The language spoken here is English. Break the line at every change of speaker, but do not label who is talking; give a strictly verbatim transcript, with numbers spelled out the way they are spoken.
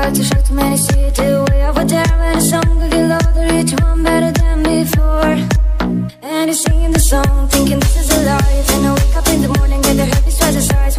got too shocked, too many see it the way I was there. When the song could get louder, each one better than before. And you're singing the song, thinking this is a life. And I wake up in the morning, get the heavy stress aside.